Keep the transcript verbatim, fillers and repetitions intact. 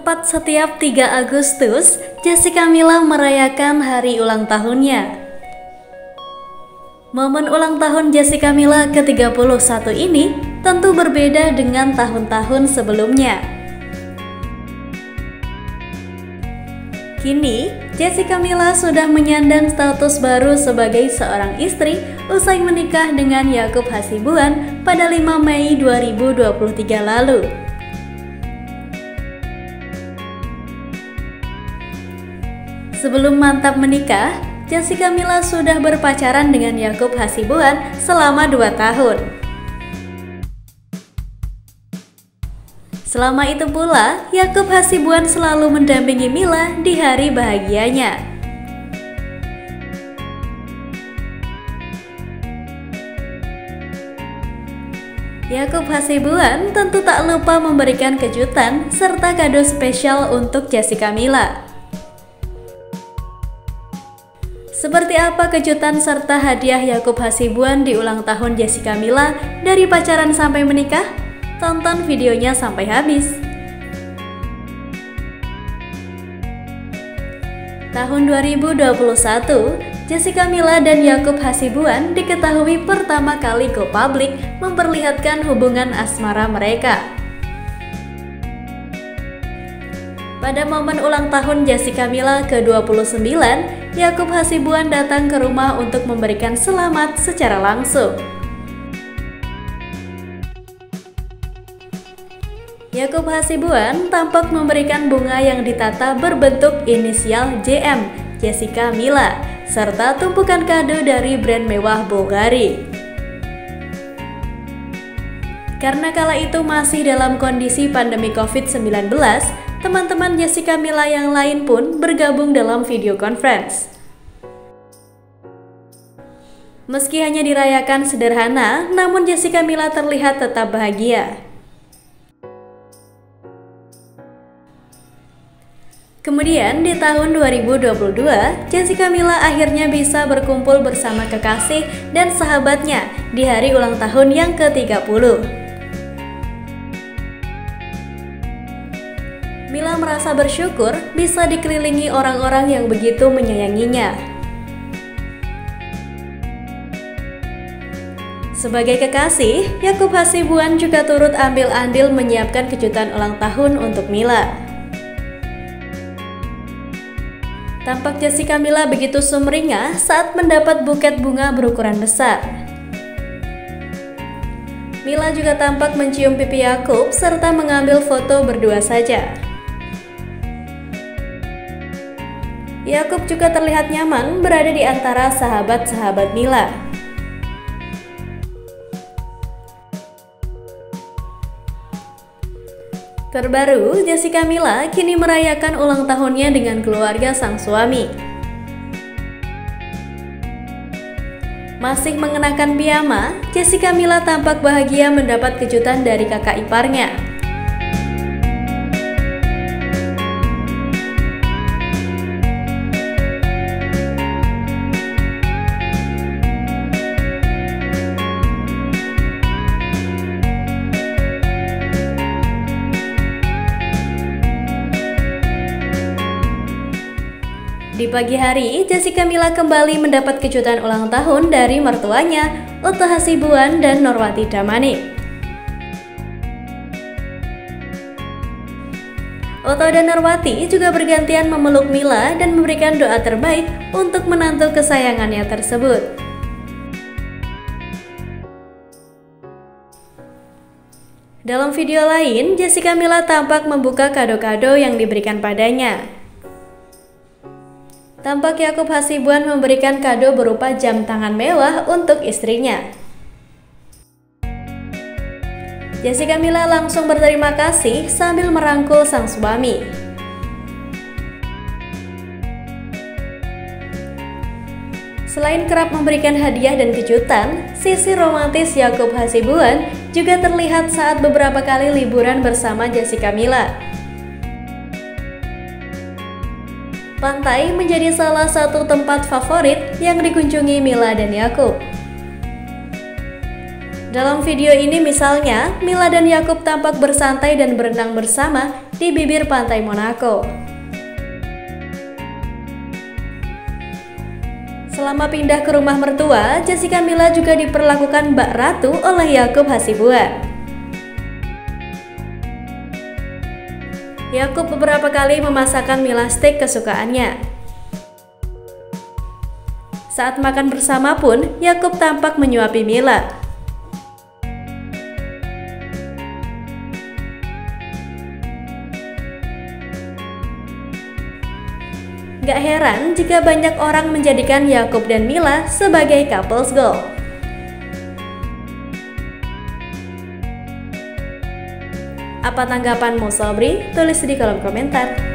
Tepat setiap tiga Agustus, Jessica Mila merayakan hari ulang tahunnya. Momen ulang tahun Jessica Mila ke tiga puluh satu ini tentu berbeda dengan tahun-tahun sebelumnya. Kini, Jessica Mila sudah menyandang status baru sebagai seorang istri usai menikah dengan Yakub Hasibuan pada lima Mei dua ribu dua puluh tiga lalu. Sebelum mantap menikah, Jessica Mila sudah berpacaran dengan Yakub Hasibuan selama dua tahun. Selama itu pula, Yakub Hasibuan selalu mendampingi Mila di hari bahagianya. Yakub Hasibuan tentu tak lupa memberikan kejutan serta kado spesial untuk Jessica Mila. Seperti apa kejutan serta hadiah Yakub Hasibuan di ulang tahun Jessica Mila dari pacaran sampai menikah? Tonton videonya sampai habis. Tahun dua ribu dua puluh satu, Jessica Mila dan Yakub Hasibuan diketahui pertama kali go public memperlihatkan hubungan asmara mereka. Pada momen ulang tahun Jessica Mila ke dua puluh sembilan, Yakub Hasibuan datang ke rumah untuk memberikan selamat secara langsung. Yakub Hasibuan tampak memberikan bunga yang ditata berbentuk inisial J M, Jessica Mila, serta tumpukan kado dari brand mewah Bulgari. Karena kala itu masih dalam kondisi pandemi covid sembilan belas, teman-teman Jessica Mila yang lain pun bergabung dalam video conference. Meski hanya dirayakan sederhana, namun Jessica Mila terlihat tetap bahagia. Kemudian di tahun dua ribu dua puluh dua, Jessica Mila akhirnya bisa berkumpul bersama kekasih dan sahabatnya di hari ulang tahun yang ke tiga puluh. Mila merasa bersyukur bisa dikelilingi orang-orang yang begitu menyayanginya. Sebagai kekasih, Yakub Hasibuan juga turut ambil andil menyiapkan kejutan ulang tahun untuk Mila. Tampak Jessica Mila begitu sumringah saat mendapat buket bunga berukuran besar. Mila juga tampak mencium pipi Yakub serta mengambil foto berdua saja. Yakub juga terlihat nyaman berada di antara sahabat-sahabat Mila. Terbaru, Jessica Mila kini merayakan ulang tahunnya dengan keluarga sang suami. Masih mengenakan piyama, Jessica Mila tampak bahagia mendapat kejutan dari kakak iparnya. Di pagi hari, Jessica Mila kembali mendapat kejutan ulang tahun dari mertuanya, Utha Hasibuan dan Norwati Damani. Utha dan Norwati juga bergantian memeluk Mila dan memberikan doa terbaik untuk menantu kesayangannya tersebut. Dalam video lain, Jessica Mila tampak membuka kado-kado yang diberikan padanya. Tampak Yakub Hasibuan memberikan kado berupa jam tangan mewah untuk istrinya. Jessica Mila langsung berterima kasih sambil merangkul sang suami. Selain kerap memberikan hadiah dan kejutan, sisi romantis Yakub Hasibuan juga terlihat saat beberapa kali liburan bersama Jessica Mila. Pantai menjadi salah satu tempat favorit yang dikunjungi Mila dan Yakub. Dalam video ini misalnya, Mila dan Yakub tampak bersantai dan berenang bersama di bibir pantai Monaco. Selama pindah ke rumah mertua, Jessica Mila juga diperlakukan Mbak Ratu oleh Yaakob Hasibuan. Yaakob beberapa kali memasakkan Mila steak kesukaannya. Saat makan bersama pun, Yaakob tampak menyuapi Mila. Gak heran jika banyak orang menjadikan Yaakob dan Mila sebagai couples goal. Apa tanggapanmu, Sobri? Tulis di kolom komentar.